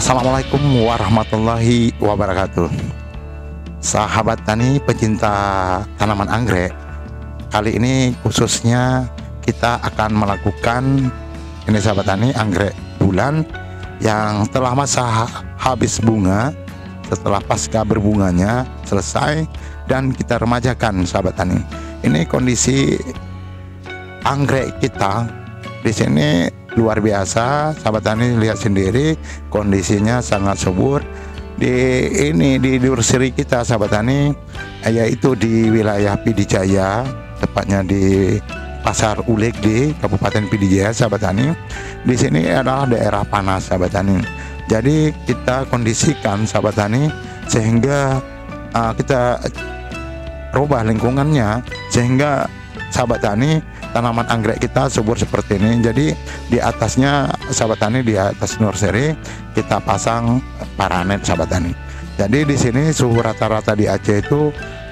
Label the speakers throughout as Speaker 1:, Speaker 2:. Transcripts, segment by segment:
Speaker 1: Assalamualaikum warahmatullahi wabarakatuh. Sahabat tani pecinta tanaman anggrek, kali ini khususnya kita akan melakukan ini sahabat tani anggrek bulan yang telah masa habis bunga, setelah pasca berbunganya selesai dan kita remajakan sahabat tani. Ini kondisi anggrek kita di sini luar biasa sahabat tani, lihat sendiri kondisinya sangat subur di nursery kita sahabat tani, yaitu di wilayah Pidijaya, tepatnya di Pasar Uleg di Kabupaten Pidijaya sahabat tani. Di sini adalah daerah panas sahabat tani, jadi kita kondisikan sahabat tani sehingga kita rubah lingkungannya sehingga sahabat tani tanaman anggrek kita subur seperti ini. Jadi di atasnya sahabat tani, di atas nursery kita pasang paranet sahabat tani. Jadi di sini suhu rata-rata di Aceh itu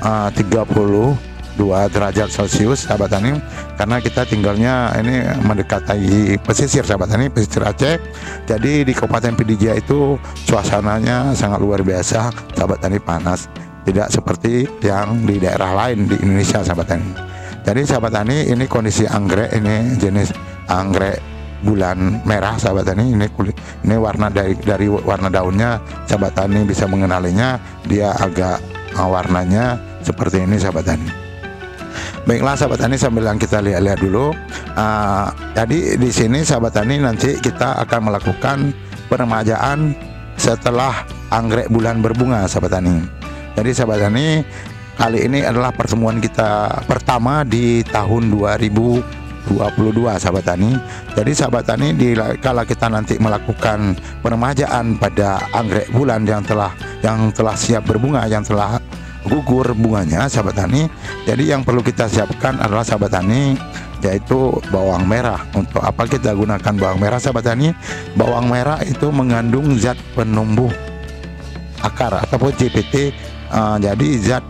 Speaker 1: 32 derajat Celcius sahabat tani, karena kita tinggalnya ini mendekati pesisir sahabat tani, pesisir Aceh. Jadi di Kabupaten Pidijaya itu suasananya sangat luar biasa sahabat tani, panas, tidak seperti yang di daerah lain di Indonesia sahabat tani. Jadi sahabat tani, ini kondisi anggrek, ini jenis anggrek bulan merah sahabat tani. Ini warna dari warna daunnya sahabat tani bisa mengenalinya, dia agak warnanya seperti ini sahabat tani. Baiklah sahabat tani, sambil kita lihat dulu. Jadi di sini sahabat tani nanti kita akan melakukan peremajaan setelah anggrek bulan berbunga sahabat tani. Jadi sahabat tani, kali ini adalah pertemuan kita pertama di tahun 2022 sahabat tani. Jadi sahabat tani, kalau kita nanti melakukan peremajaan pada anggrek bulan yang telah siap berbunga, yang telah gugur bunganya sahabat tani, jadi yang perlu kita siapkan adalah sahabat tani yaitu bawang merah. Untuk apa kita gunakan bawang merah sahabat tani? Bawang merah itu mengandung zat penumbuh akar ataupun ZPT, jadi zat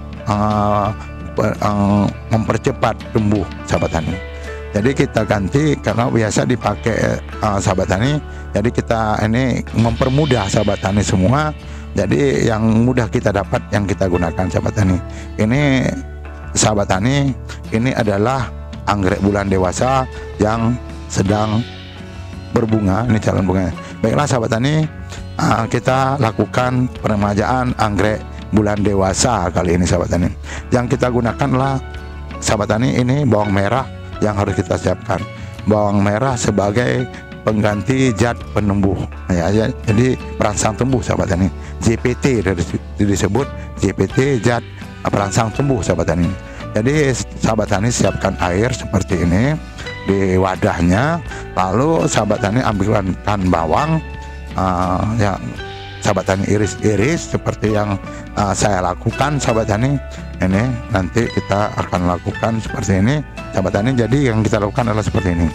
Speaker 1: mempercepat tumbuh sahabat tani. Jadi kita ganti, karena biasa dipakai sahabat tani, jadi kita ini mempermudah sahabat tani semua. Jadi yang mudah kita dapat yang kita gunakan sahabat tani. Ini sahabat tani, ini adalah anggrek bulan dewasa yang sedang berbunga, ini calon bunganya. Baiklah sahabat tani, kita lakukan peremajaan anggrek bulan dewasa kali ini sahabat tani. Yang kita gunakanlah sahabat tani, ini bawang merah yang harus kita siapkan. Bawang merah sebagai pengganti zat penumbuh ya, jadi perangsang tumbuh sahabat tani. ZPT disebut ZPT, zat perangsang tumbuh sahabat tani. Jadi sahabat tani siapkan air seperti ini di wadahnya, lalu sahabat tani ambilkan bawang ya sahabat tani, iris-iris seperti yang saya lakukan sahabat tani. Ini nanti kita akan lakukan seperti ini sahabat tani. Jadi yang kita lakukan adalah seperti ini.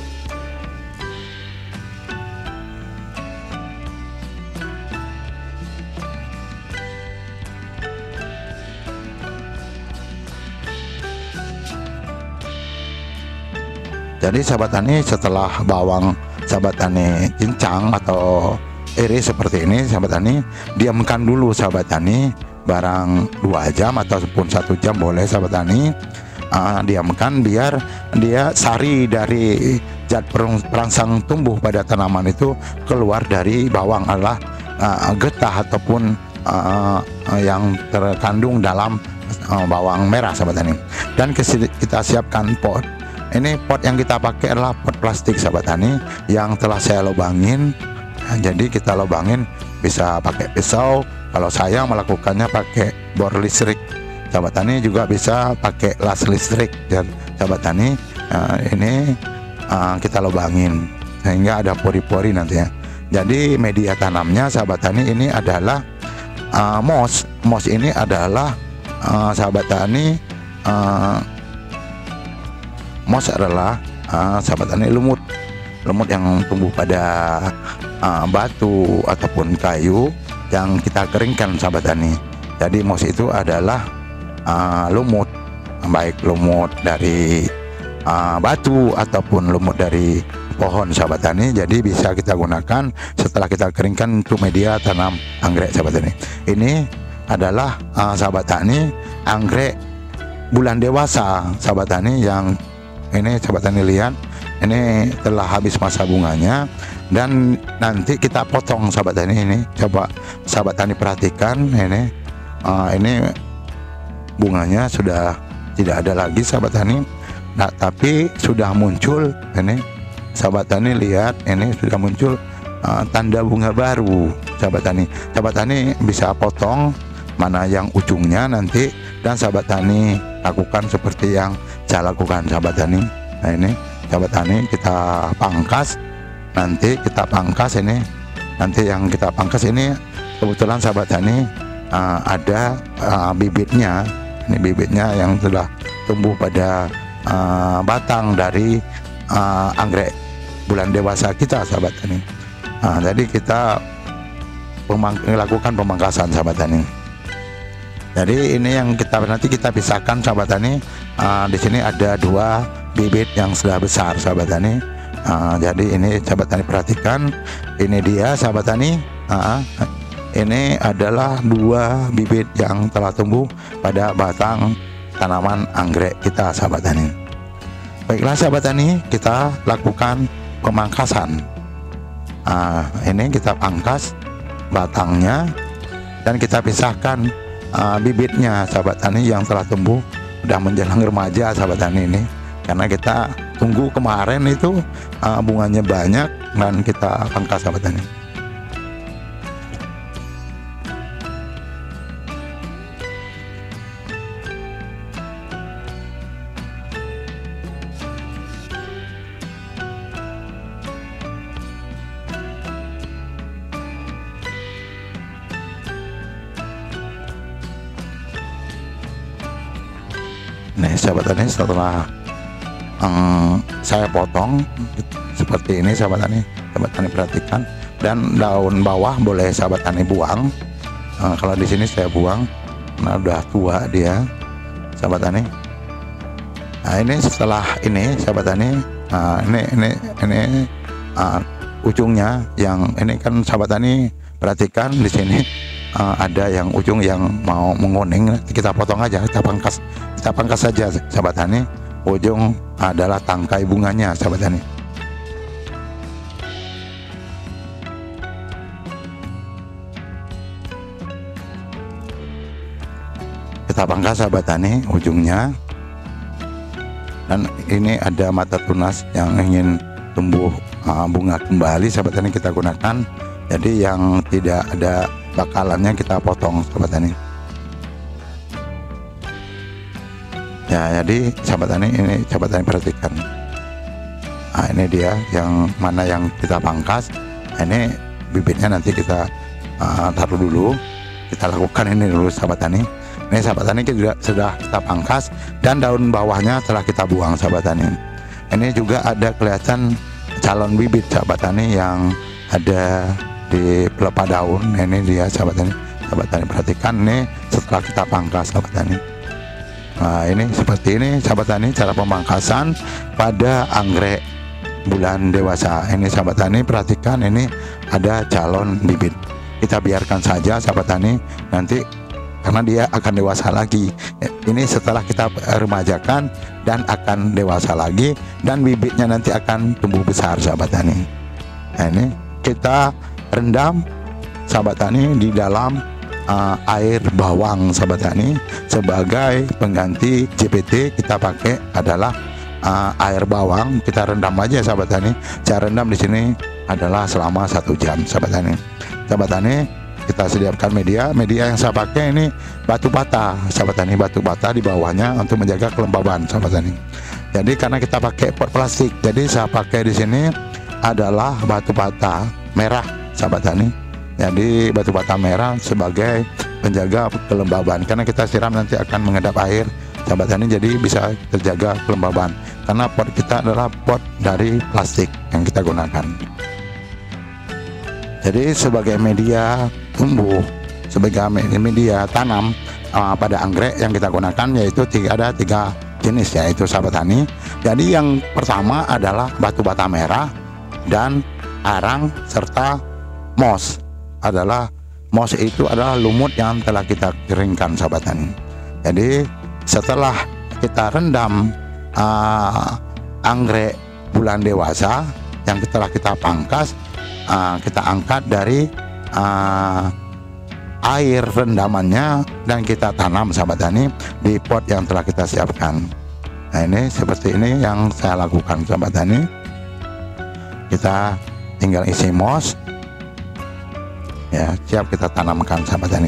Speaker 1: Jadi sahabat tani, setelah bawang sahabat tani cincang atau iris seperti ini sahabat tani, diamkan dulu sahabat tani barang 2 jam ataupun 1 jam boleh sahabat tani. Diamkan biar dia sari dari zat perangsang tumbuh pada tanaman itu keluar dari bawang, adalah getah ataupun yang terkandung dalam bawang merah sahabat tani. Dan kita siapkan pot. Ini pot yang kita pakai adalah pot plastik sahabat tani yang telah saya lubangin. Jadi kita lubangin, bisa pakai pisau, kalau saya melakukannya pakai bor listrik sahabat tani, juga bisa pakai las listrik dan sahabat tani. Ini kita lubangin sehingga ada pori-pori nanti ya. Jadi media tanamnya sahabat tani ini adalah moss ini adalah sahabat tani, moss adalah sahabat tani lumut yang tumbuh pada batu ataupun kayu yang kita keringkan sahabat tani. Jadi moss itu adalah lumut, baik lumut dari batu ataupun lumut dari pohon sahabat tani, jadi bisa kita gunakan setelah kita keringkan untuk media tanam anggrek sahabat tani. Ini adalah sahabat tani anggrek bulan dewasa sahabat tani, yang ini sahabat tani lihat ini telah habis masa bunganya dan nanti kita potong sahabat tani. Ini coba sahabat tani perhatikan, ini bunganya sudah tidak ada lagi sahabat tani. Nah, tapi sudah muncul ini sahabat tani, lihat ini sudah muncul tanda bunga baru sahabat tani. Sahabat tani bisa potong mana yang ujungnya nanti, dan sahabat tani lakukan seperti yang saya lakukan sahabat tani. Nah, ini sahabat tani kita pangkas, nanti kita pangkas ini, nanti yang kita pangkas ini kebetulan sahabat tani ada bibitnya. Ini bibitnya yang sudah tumbuh pada batang dari anggrek bulan dewasa kita sahabat tani. Jadi kita lakukan pemangkasan sahabat tani. Jadi ini yang nanti kita pisahkan sahabat tani. Di sini ada 2 bibit yang sudah besar sahabat tani. Jadi ini sahabat tani perhatikan, ini dia sahabat tani. Ini adalah 2 bibit yang telah tumbuh pada batang tanaman anggrek kita sahabat tani. Baiklah sahabat tani, kita lakukan pemangkasan. Ini kita pangkas batangnya dan kita pisahkan bibitnya sahabat tani yang telah tumbuh udah menjelang remaja sahabat tani ini, karena kita tunggu kemarin itu bunganya banyak dan kita pangkas sahabat tani. Nih sahabat tani, setelah saya potong seperti ini sahabat tani perhatikan, dan daun bawah boleh sahabat tani buang. Kalau di sini saya buang karena udah tua dia sahabat tani. Nah, ini setelah ini sahabat tani, ini ujungnya yang ini kan sahabat tani perhatikan di sini. Ada yang ujung yang mau menguning, kita potong aja, kita pangkas saja sahabat tani. Ujung adalah tangkai bunganya sahabat tani. Kita pangkas sahabat tani ujungnya, dan ini ada mata tunas yang ingin tumbuh bunga kembali sahabat tani, kita gunakan. Jadi yang tidak ada bakalannya kita potong sahabat tani. Ya, jadi sahabat tani, ini sahabat tani perhatikan. Nah, ini dia yang mana yang kita pangkas. Ini bibitnya nanti kita taruh dulu. Kita lakukan ini dulu sahabat tani. Ini sahabat tani sudah kita pangkas dan daun bawahnya telah kita buang sahabat tani. Ini juga ada kelihatan calon bibit sahabat tani yang ada di pelepah daun. Ini dia sahabat tani perhatikan, ini setelah kita pangkas sahabat tani. Nah, ini seperti ini sahabat tani cara pemangkasan pada anggrek bulan dewasa. Ini sahabat tani perhatikan, ini ada calon bibit. Kita biarkan saja sahabat tani, nanti karena dia akan dewasa lagi. Ini setelah kita remajakan dan akan dewasa lagi, dan bibitnya nanti akan tumbuh besar sahabat tani. Nah, ini kita rendam sahabat tani di dalam air bawang sahabat tani. Sebagai pengganti JPT kita pakai adalah air bawang. Kita rendam aja sahabat tani. Cara rendam di sini adalah selama 1 jam sahabat tani. Sahabat tani, kita sediakan media yang saya pakai ini batu bata sahabat tani, batu bata di bawahnya untuk menjaga kelembaban sahabat tani. Jadi karena kita pakai pot plastik, jadi saya pakai di sini adalah batu bata merah sahabat tani. Jadi batu bata merah sebagai penjaga kelembaban, karena kita siram nanti akan mengendap air sahabat tani, jadi bisa terjaga kelembaban. Karena pot kita adalah pot dari plastik yang kita gunakan. Jadi sebagai media tumbuh, sebagai media tanam pada anggrek yang kita gunakan yaitu ada 3 jenis yaitu sahabat tani. Jadi yang pertama adalah batu bata merah, dan arang serta moss. Moss itu adalah lumut yang telah kita keringkan, sahabat tani. Jadi setelah kita rendam anggrek bulan dewasa yang telah kita pangkas, kita angkat dari air rendamannya dan kita tanam, sahabat tani, di pot yang telah kita siapkan. Nah, ini seperti ini yang saya lakukan, sahabat tani. Kita tinggal isi moss, ya, siap kita tanamkan, sahabat tani.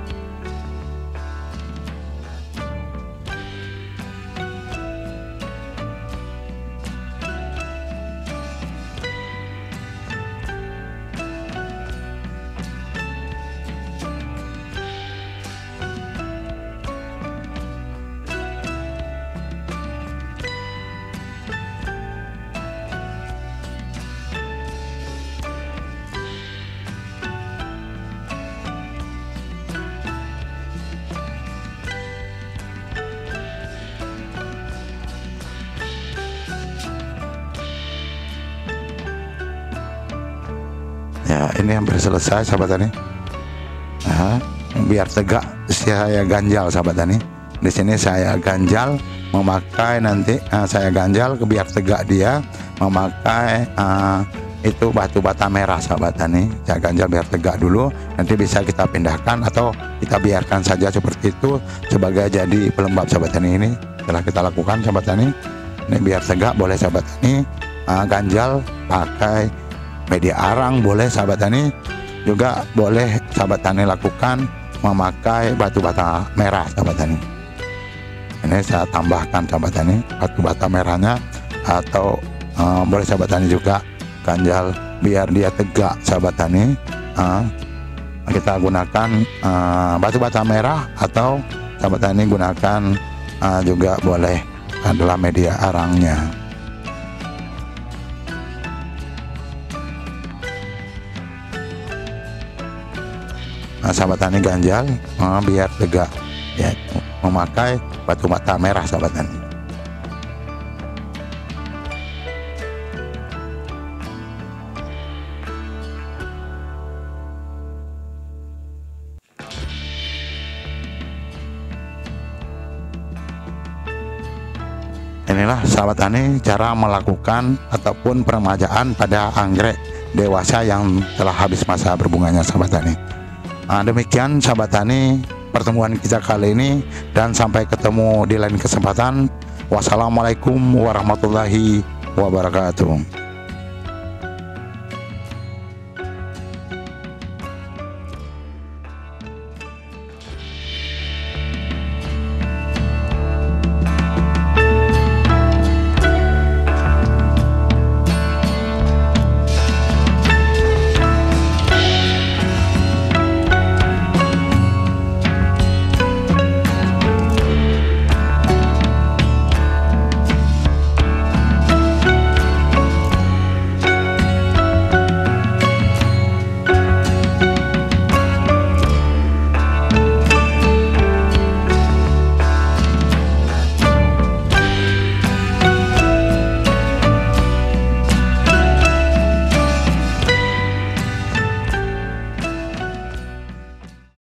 Speaker 1: Ya, ini hampir selesai, sahabat tani. Nah, biar tegak saya ganjal, sahabat tani. Di sini saya ganjal memakai nanti saya ganjal biar tegak dia memakai itu batu bata merah, sahabat tani. Saya ganjal biar tegak dulu, nanti bisa kita pindahkan atau kita biarkan saja seperti itu sebagai jadi pelembab, sahabat tani. Ini telah kita lakukan, sahabat tani. Ini biar tegak boleh, sahabat tani. Ganjal pakai media arang boleh, sahabat tani. Juga boleh, sahabat tani, lakukan memakai batu bata merah, sahabat tani. Ini saya tambahkan, sahabat tani, batu bata merahnya, atau boleh, sahabat tani, juga ganjal biar dia tegak, sahabat tani. Kita gunakan batu bata merah, atau sahabat tani gunakan juga boleh adalah media arangnya. Sahabat tani ganjal biar tegak, ya, memakai batu bata merah, sahabat tani. Inilah, sahabat tani, cara melakukan ataupun peremajaan pada anggrek dewasa yang telah habis masa berbunganya, sahabat tani. Demikian, sahabat tani, pertemuan kita kali ini, dan sampai ketemu di lain kesempatan. Wassalamualaikum warahmatullahi wabarakatuh.